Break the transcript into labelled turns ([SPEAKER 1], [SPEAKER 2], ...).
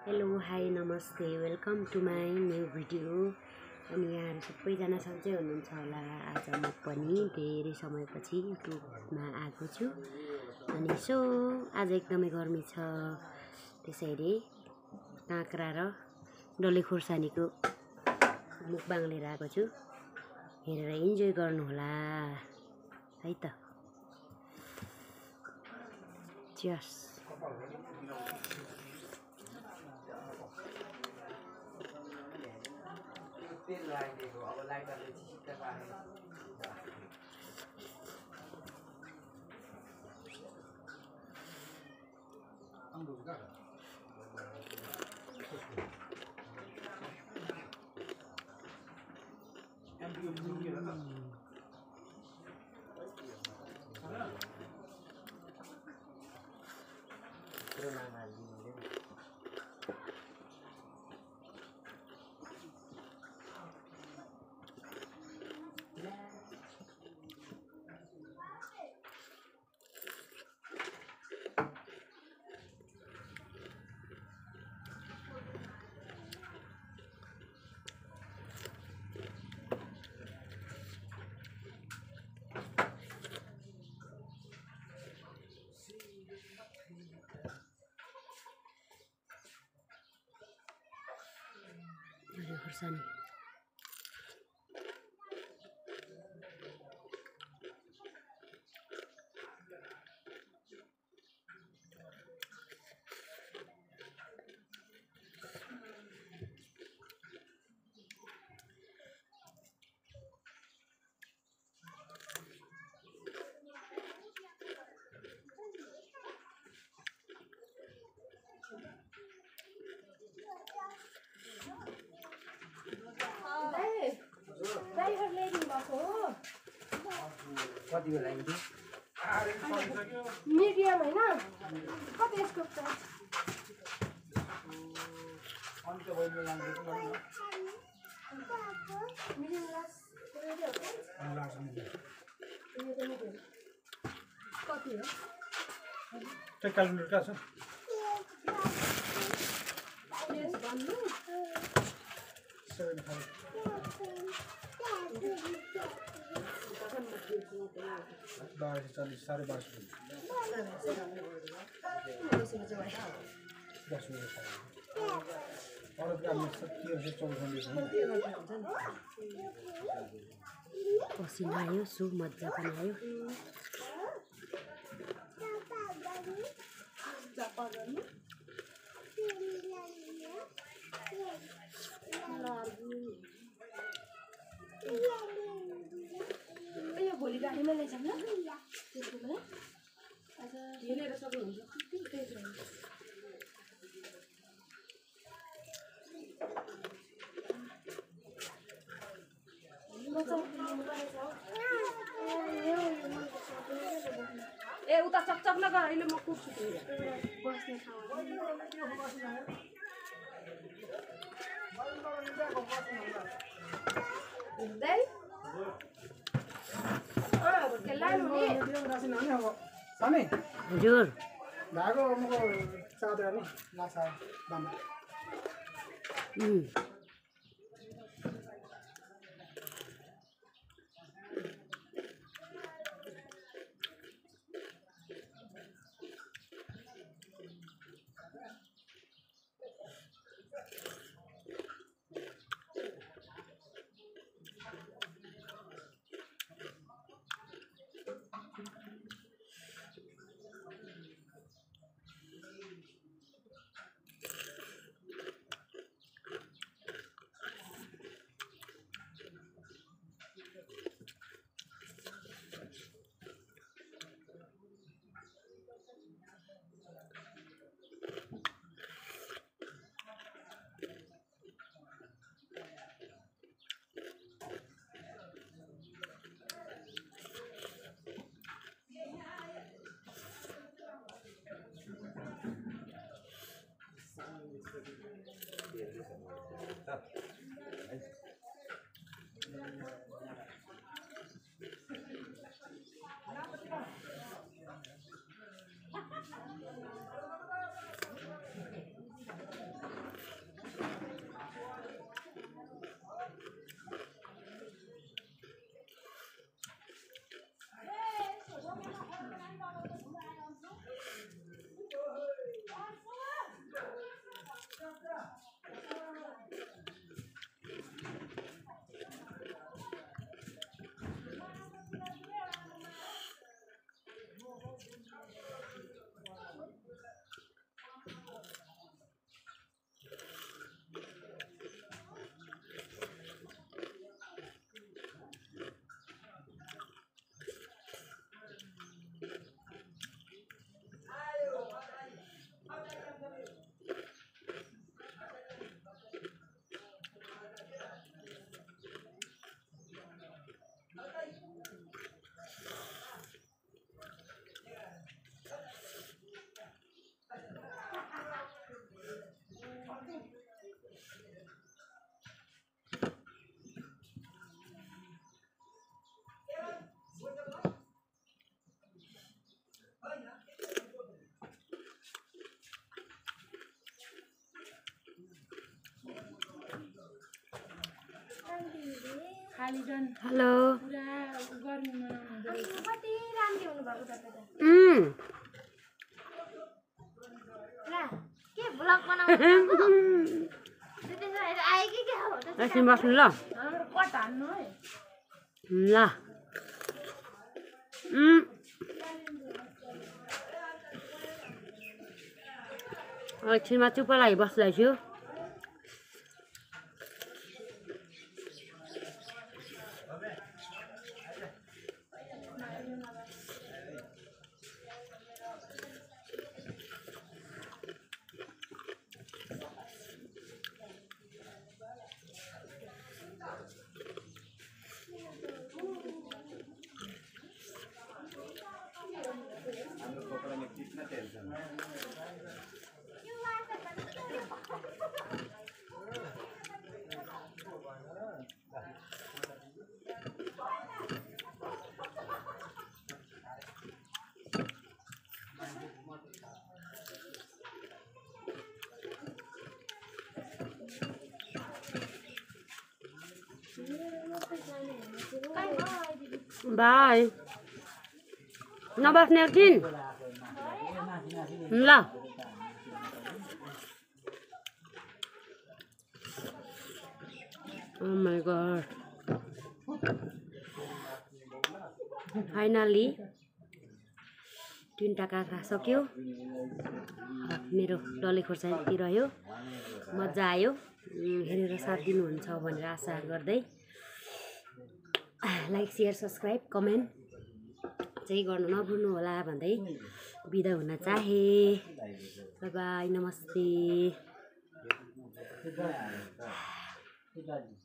[SPEAKER 1] Hello hi नमस्ते welcome to my new video. अनि यहाँहरू सबैजना सन्चै हुनुहुन्छ होला। आज म पनि धेरै समयपछि युट्युबमा आएको छु। अनि आज एकदमै गर्मी छ, त्यसैले काँक्रा र डल्ले खोर्सानीको मुकबाङ लिएर आएको छु। हेरेर इन्जोय गर्नुहोला है त। चियर्स।
[SPEAKER 2] तेल लगाइदिएको अब लाइटरले चिसिक्क पारेको
[SPEAKER 1] डल्ले खोर्सानी
[SPEAKER 2] कति बेला आइदियो
[SPEAKER 3] मिडियम हैन कति यसको प्राइस
[SPEAKER 2] अन्त बहिनीले लाँदैछ
[SPEAKER 3] मिडियम लास कति हो
[SPEAKER 4] त्यो क्यालेन्डर कहाँ छ?
[SPEAKER 3] यस भन्नु
[SPEAKER 4] 75 1240 12.5 अरू ग्राममा 1314
[SPEAKER 1] पसिना आयो, सो मजा पनि आयो।
[SPEAKER 3] यो भोलि गाडीमा लैजाउँ ल त्यसको भए आज हेरेर सक्नुहुन्छ ए उता चकचक नगर, अहिले म कुर्छु बस्ने
[SPEAKER 1] हजुर
[SPEAKER 4] धागो अमुको चादर नि लासा बामा
[SPEAKER 1] हेलो
[SPEAKER 3] कति राम्रो हुनुभएको तपाईँ त के भ्लग बनाउनु त्यसो भएर आयो कि के हो
[SPEAKER 1] एकछिन बस्नु ल
[SPEAKER 3] कट हान्नु है
[SPEAKER 1] ल एकछिनमा चुप्प लागि बस्दैछु बाई नबस्ने एकछिन ल Oh my god. फाइनली 3टा काँक्रा सक्यो मेरो डल्ले खोर्सानी रह्यो मजा आयो हेरेर साथ दिनुहुन्छ भनेर आशा गर्दै लाइक शेयर सब्स्क्राइब कमेन्ट चाहिँ गर्नु नभुल्नु होला भन्दै बिदा हुन चाहे बाइ बाइ नमस्ते